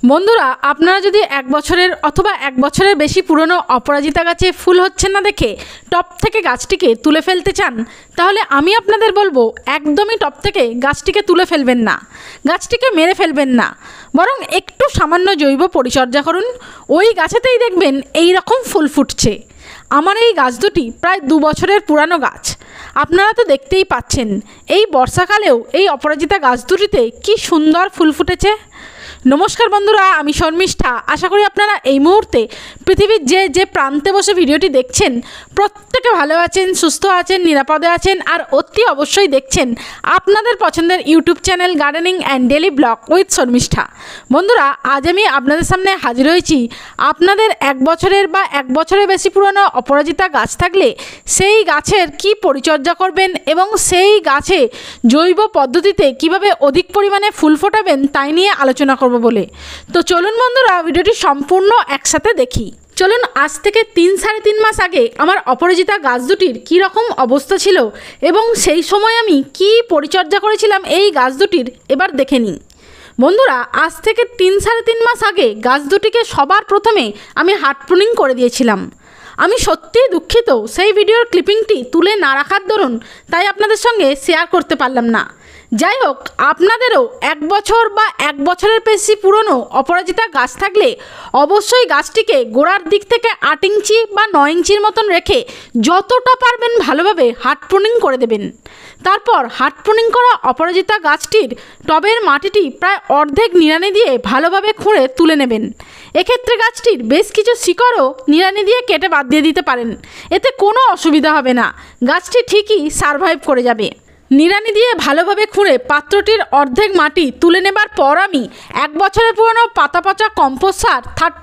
বন্ধুরা, আপনারা যদি এক বছরের অথবা এক বছরের বেশি পুরনো অপরাজিতা গাছে ফুল হচ্ছে না দেখে টব থেকে গাছটিকে তুলে ফেলতে চান, তাহলে আমি আপনাদের বলবো একদমই টব থেকে গাছটিকে তুলে ফেলবেন না, গাছটিকে মেরে ফেলবেন না, বরং একটু সামান্য জৈব পরিচর্যা করুন। ওই গাছেতেই দেখবেন এই রকম ফুল ফুটছে। আমার এই গাছ দুটি প্রায় 2 বছরের পুরানো গাছ। আপনারা তো দেখতেই পাচ্ছেন এই বর্ষাকালেও এই অপরাজিতা গাছ দুটিতে কি সুন্দর ফুল ফুটেছে। নমস্কার বন্ধুরা, আমি শর্মিষ্ঠা। আশা করি আপনারা এই মুহূর্তে পৃথিবীর যে প্রান্তে বসে ভিডিওটি দেখছেন প্রত্যেকে ভালো আছেন, সুস্থ আছেন, নিরাপদে আছেন, আর অতি অবশ্যই দেখছেন আপনাদের পছন্দের YouTube channel gardening and daily vlog with Sharmistha. বন্ধুরা, আজ আমি আপনাদের সামনে হাজির হয়েছি। আপনাদের 1 বছরের বা 1 বছরের বেশি পুরনো অপরাজিতা গাছ থাকলে সেই গাছের কি পরিচর্যা করবেন এবং সেই গাছে জৈব পদ্ধতিতে কিভাবে অধিক পরিমাণে ফুল ফোটাবেন তাই নিয়ে আলোচনা করব বলে। তো চলুন বন্ধুরা, ভিডিওটি সম্পূর্ণ একসাথে দেখি। চলুন, আজ থেকে 3-3.5 মাস আগে আমার অপরাজিতা গাছ দুটির কী রকম অবস্থা ছিল এবং সেই সময় আমি কি পরিচর্যা করেছিলাম এই গাছ দুটির এবার দেখে নিই। বন্ধুরা, আজ থেকে 3-3.5 মাস আগে গাছ দুটিকে সবার প্রথমে আমি হার্ড প্রুনিং করে দিয়েছিলাম। আমি সত্যিই দুঃখিত, সেই ভিডিওর ক্লিপিংটি তুলে না রাখার দরুন তাই আপনাদের সঙ্গে শেয়ার করতে পারলাম না। যাই হোক, আপনাদেরও 1 বছর বা 1 বছরের বেশি পুরনো অপরাজিতা গাছ থাকলে অবশ্যই গাছটিকে গোড়ার দিক থেকে 8 ইঞ্চি বা 9 ইঞ্চির মতন রেখে যতটা পারবেন ভালোভাবে হার্ড প্রুনিং করে দেবেন। তারপর হার্ড প্রুনিং করা অপরাজিতা গাছটির টবের মাটিটি প্রায় অর্ধেক নিড়ানি দিয়ে ভালোভাবে খুঁড়ে তুলে নেবেন। এক্ষেত্রে গাছটির বেশ কিছু শিকড়ও নিড়ানি দিয়ে কেটে বাদ দিয়ে দিতে পারেন, এতে কোনো অসুবিধা হবে না, গাছটি ঠিকই সারভাইভ করে যাবে। নিড়ানি দিয়ে ভালোভাবে খুঁড়ে পাত্রটির অর্ধেক মাটি তুলে নেবার পর আমি 1 বছরের পুরনো পাতা পচা কম্পোস্ট সার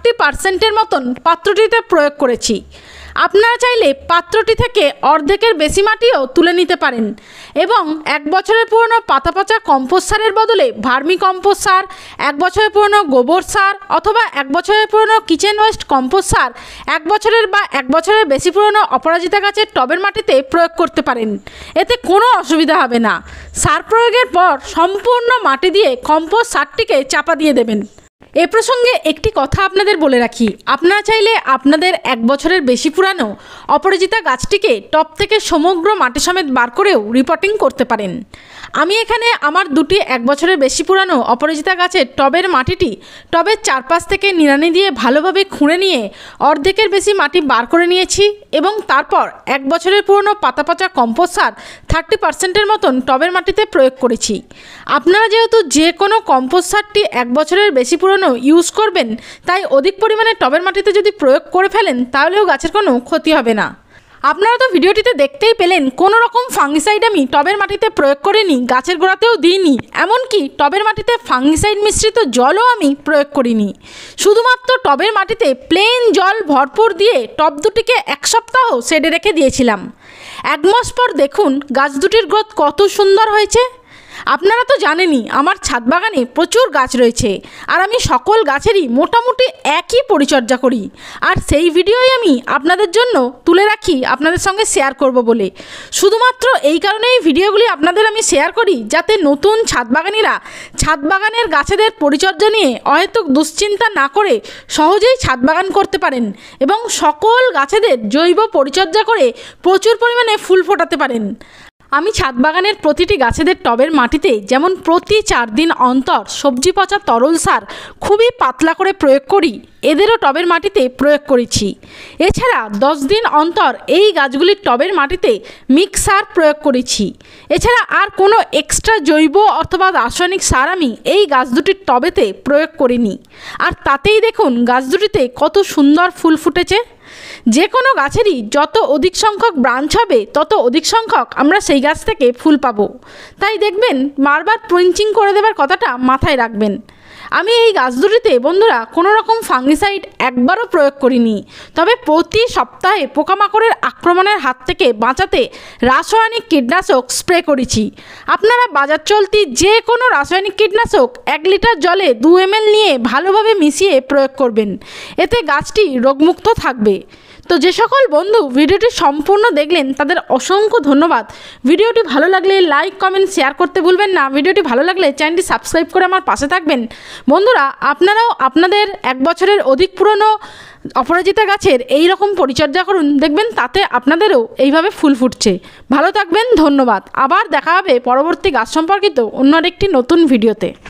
30% মতন পাত্রটিতে প্রয়োগ করেছি। আপনারা চাইলে পাত্রটি থেকে অর্ধেকের বেশি মাটিও তুলে নিতে পারেন এবং 1 বছরের পুরনো পাতা পচা কম্পোস্ট সারের বদলে ভার্মি কম্পোস্ট সার, 1 বছরের পুরনো গোবর সার অথবা 1 বছরের পুরনো কিচেন ওয়েস্ট কম্পোস্ট সার 1 বছরের বা 1 বছরের বেশি পুরনো অপরাজিতা গাছের টবের মাটিতে প্রয়োগ করতে পারেন, এতে কোনো অসুবিধা হবে না। সার প্রয়োগের পর সম্পূর্ণ মাটি দিয়ে কম্পোস্ট সারটিকে চাপা দিয়ে দেবেন। এ প্রসঙ্গে একটি কথা আপনাদের বলে রাখি, আপনারা চাইলে আপনাদের 1 বছরের বেশি পুরানো অপরাজিতা গাছটিকে টব থেকে সমগ্র মাটি সমেত বার করেও রিপোর্টিং করতে পারেন। আমি এখানে আমার দুটি 1 বছরের বেশি পুরানো অপরাজিতা গাছের টবের মাটিটি টবের চারপাশ থেকে নিড়ানি দিয়ে ভালোভাবে খুঁড়ে নিয়ে অর্ধেকের বেশি মাটি বার করে নিয়েছি এবং তারপর 1 বছরের পুরনো পাতা পচা কম্পোস্ট সার 30%-এর মতন টবের মাটিতে প্রয়োগ করেছি। আপনারা যেহেতু যে কোনো কম্পোস্ট সারটি 1 বছরের বেশি পুরনো ইউজ করবেন, তাই অধিক পরিমাণে টবের মাটিতে যদি প্রয়োগ করে ফেলেন তাহলেও গাছের কোনো ক্ষতি হবে না। আপনারা তো ভিডিওটিতে দেখতেই পেলেন কোনো রকম ফাঙ্গিসাইড আমি টবের মাটিতে প্রয়োগ করিনি, গাছের গোড়াতেও দিইনি, এমনকি টবের মাটিতে ফাঙ্গিসাইড মিশ্রিত জলও আমি প্রয়োগ করিনি। শুধুমাত্র টবের মাটিতে প্লেন জল ভরপুর দিয়ে টব দুটিকে 1 সপ্তাহ শেডে রেখে দিয়েছিলাম। 1 মাস পর দেখুন গাছ দুটির গ্রোথ কত সুন্দর হয়েছে। আপনারা তো জানেনই আমার ছাদ বাগানে প্রচুর গাছ রয়েছে আর আমি সকল গাছেরই মোটামুটি একই পরিচর্যা করি, আর সেই ভিডিওই আমি আপনাদের জন্য তুলে রাখি আপনাদের সঙ্গে শেয়ার করব বলে। শুধুমাত্র এই কারণেই ভিডিওগুলি আপনাদের আমি শেয়ার করি যাতে নতুন ছাদ বাগানিরা ছাদ বাগানের গাছেদের পরিচর্যা নিয়ে অহেতুক দুশ্চিন্তা না করে সহজেই ছাদ বাগান করতে পারেন এবং সকল গাছেদের জৈব পরিচর্যা করে প্রচুর পরিমাণে ফুল ফোটাতে পারেন। আমি ছাদ বাগানের প্রতিটি গাছেদের টবের মাটিতে যেমন প্রতি 4 দিন অন্তর সবজি পচা তরল সার খুবই পাতলা করে প্রয়োগ করি, এদেরও টবের মাটিতে প্রয়োগ করেছি। এছাড়া 10 দিন অন্তর এই গাছগুলির টবের মাটিতে মিক্স সার প্রয়োগ করেছি। এছাড়া আর কোনো এক্সট্রা জৈব অথবা রাসায়নিক সার আমি এই গাছ দুটির টবেতে প্রয়োগ করিনি, আর তাতেই দেখুন গাছ দুটিতে কত সুন্দর ফুল ফুটেছে। যে কোনো গাছেরই যত অধিক সংখ্যক ব্রাঞ্চ হবে তত অধিক সংখ্যক আমরা সেই গাছ থেকে ফুল পাবো, তাই দেখবেন বারবার প্রিঞ্চিং করে দেবার কথাটা মাথায় রাখবেন। আমি এই গাছ দুটিতে বন্ধুরা কোনো রকম ফাঙ্গিসাইড একবারও প্রয়োগ করিনি, তবে প্রতি সপ্তাহে পোকামাকড়ের আক্রমণের হাত থেকে বাঁচাতে রাসায়নিক কীটনাশক স্প্রে করেছি। আপনারা বাজার চলতি যে কোনো রাসায়নিক কীটনাশক 1 লিটার জলে 2 ml নিয়ে ভালোভাবে মিশিয়ে প্রয়োগ করবেন, এতে গাছটি রোগমুক্ত থাকবে। তো যে সকল বন্ধু ভিডিওটি সম্পূর্ণ দেখলেন তাদের অসংখ্য ধন্যবাদ। ভিডিওটি ভালো লাগলে লাইক কমেন্ট শেয়ার করতে ভুলবেন না। ভিডিওটি ভালো লাগলে চ্যানেলটি সাবস্ক্রাইব করে আমার পাশে থাকবেন। বন্ধুরা, আপনারাও আপনাদের 1 বছরের অধিক পুরনো অপরাজিতা গাছের এই রকম পরিচর্যা করুন, দেখবেন তাতে আপনাদেরও এইভাবে ফুল ফুটছে। ভালো থাকবেন, ধন্যবাদ। আবার দেখা হবে পরবর্তী গাছ সম্পর্কিত অন্য আরেকটি নতুন ভিডিওতে।